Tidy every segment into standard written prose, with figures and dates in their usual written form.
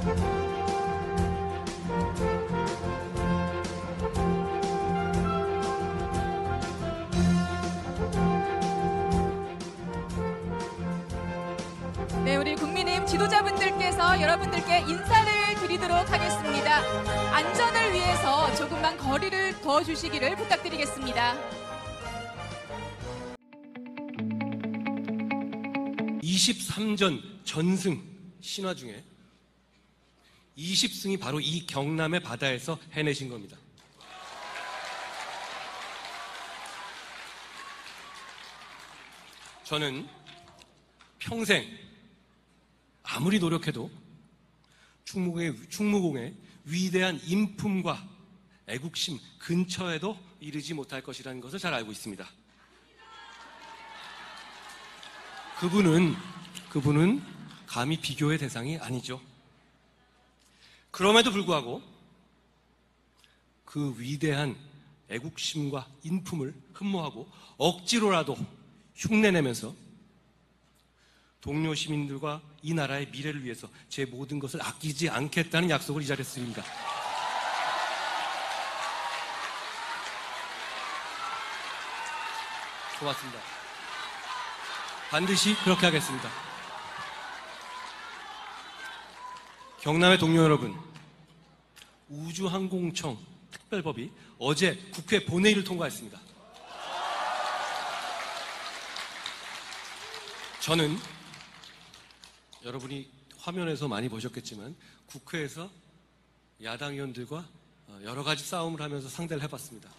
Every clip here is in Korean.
네, 우리 국민의힘 지도자분들께서 여러분들께 인사를 드리도록 하겠습니다. 안전을 위해서 조금만 거리를 둬 주시기를 부탁드리겠습니다. 23전 전승 신화 중에 20승이 바로 이 경남의 바다에서 해내신 겁니다. 저는 평생 아무리 노력해도 충무공의 위대한 인품과 애국심 근처에도 이르지 못할 것이라는 것을 잘 알고 있습니다. 그분은 감히 비교의 대상이 아니죠. 그럼에도 불구하고 그 위대한 애국심과 인품을 흠모하고 억지로라도 흉내내면서 동료 시민들과 이 나라의 미래를 위해서 제 모든 것을 아끼지 않겠다는 약속을 이 자리에서 드립니다. 고맙습니다. 반드시 그렇게 하겠습니다. 경남의 동료 여러분, 우주항공청 특별법이 어제 국회 본회의를 통과했습니다. 저는 여러분이 화면에서 많이 보셨겠지만 국회에서 야당 의원들과 여러 가지 싸움을 하면서 상대를 해봤습니다.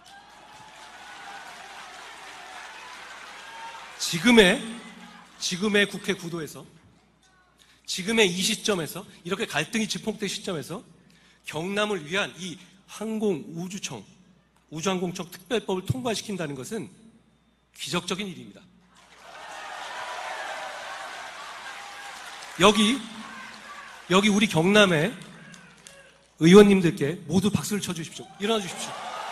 지금의 국회 구도에서, 지금의 이 시점에서, 이렇게 갈등이 증폭된 시점에서 경남을 위한 이 우주항공청 특별법을 통과시킨다는 것은 기적적인 일입니다. 여기 우리 경남의 의원님들께 모두 박수를 쳐주십시오. 일어나 주십시오.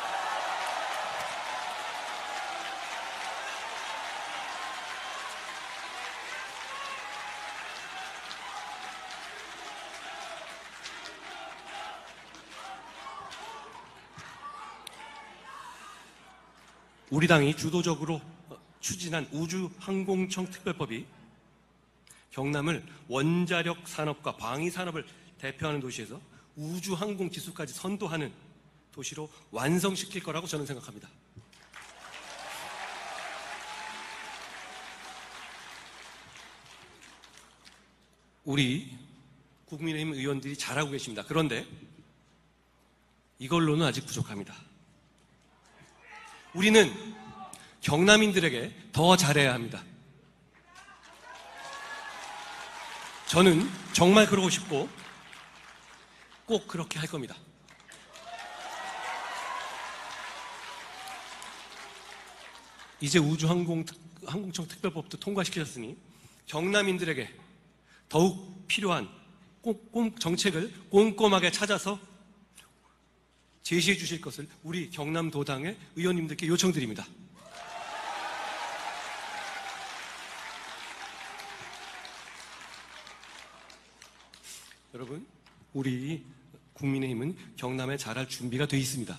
우리 당이 주도적으로 추진한 우주항공청 특별법이 경남을 원자력 산업과 방위 산업을 대표하는 도시에서 우주항공 기술까지 선도하는 도시로 완성시킬 거라고 저는 생각합니다. 우리 국민의힘 의원들이 잘하고 계십니다. 그런데 이걸로는 아직 부족합니다. 우리는 경남인들에게 더 잘해야 합니다. 저는 정말 그러고 싶고 꼭 그렇게 할 겁니다. 이제 우주항공청 특별법도 통과시키셨으니 경남인들에게 더욱 필요한 정책을 꼼꼼하게 찾아서 제시해 주실 것을 우리 경남도당의 의원님들께 요청드립니다. 여러분, 우리 국민의힘은 경남에 잘할 준비가 되어 있습니다.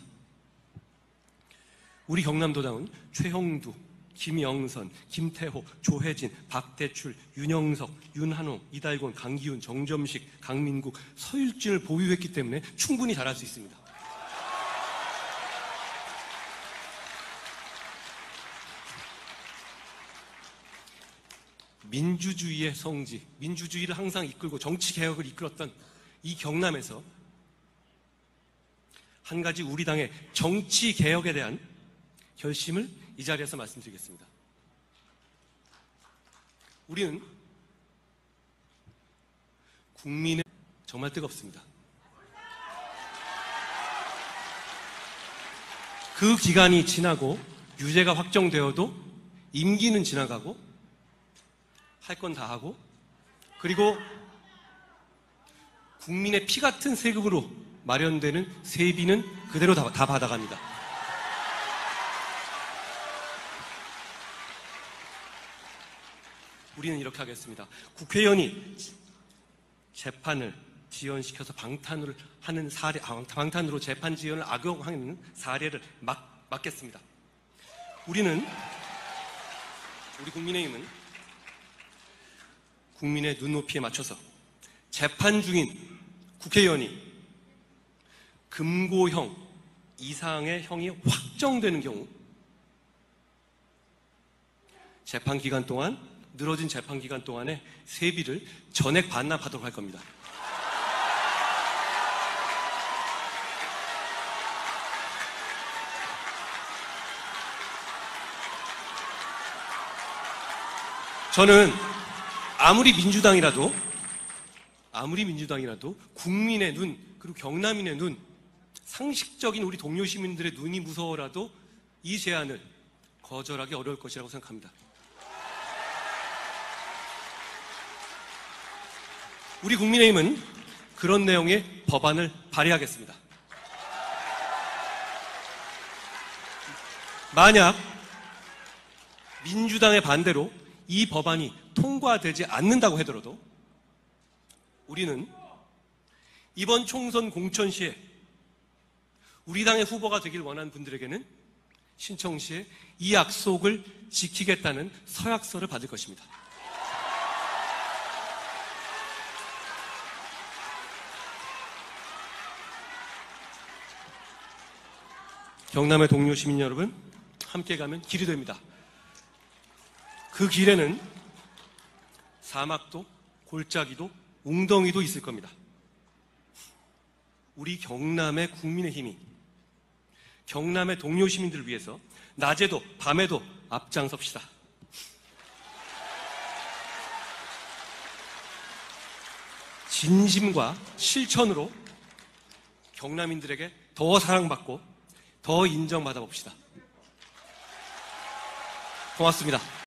우리 경남도당은 최형두, 김영선, 김태호, 조혜진, 박대출, 윤영석, 윤한홍, 이달곤, 강기훈, 정점식, 강민국, 서일진을 보유했기 때문에 충분히 잘할 수 있습니다. 민주주의의 성지, 민주주의를 항상 이끌고 정치개혁을 이끌었던 이 경남에서 한 가지 우리 당의 정치개혁에 대한 결심을 이 자리에서 말씀드리겠습니다. 우리는 국민의 정말 뜨겁습니다. 그 기간이 지나고 유죄가 확정되어도 임기는 지나가고 할 건 다 하고, 그리고 국민의 피 같은 세금으로 마련되는 세비는 그대로 다 받아갑니다. 우리는 이렇게 하겠습니다. 국회의원이 재판을 지연시켜서 방탄으로 재판 지연을 악용하는 사례를 막겠습니다. 우리 국민의힘은 국민의 눈높이에 맞춰서 재판 중인 국회의원이 금고형 이상의 형이 확정되는 경우 늘어진 재판 기간 동안에 세비를 전액 반납하도록 할 겁니다. 저는 아무리 민주당이라도 국민의 눈, 그리고 경남인의 눈, 상식적인 우리 동료 시민들의 눈이 무서워라도 이 제안을 거절하기 어려울 것이라고 생각합니다. 우리 국민의힘은 그런 내용의 법안을 발의하겠습니다. 만약 민주당의 반대로 이 법안이 통과되지 않는다고 하더라도 우리는 이번 총선 공천 시에 우리 당의 후보가 되길 원하는 분들에게는 신청 시에 이 약속을 지키겠다는 서약서를 받을 것입니다. 경남의 동료 시민 여러분, 함께 가면 길이 됩니다. 그 길에는 사막도, 골짜기도, 웅덩이도 있을 겁니다. 우리 경남의 국민의힘이 경남의 동료 시민들을 위해서 낮에도 밤에도 앞장섭시다. 진심과 실천으로 경남인들에게 더 사랑받고 더 인정받아 봅시다. 고맙습니다.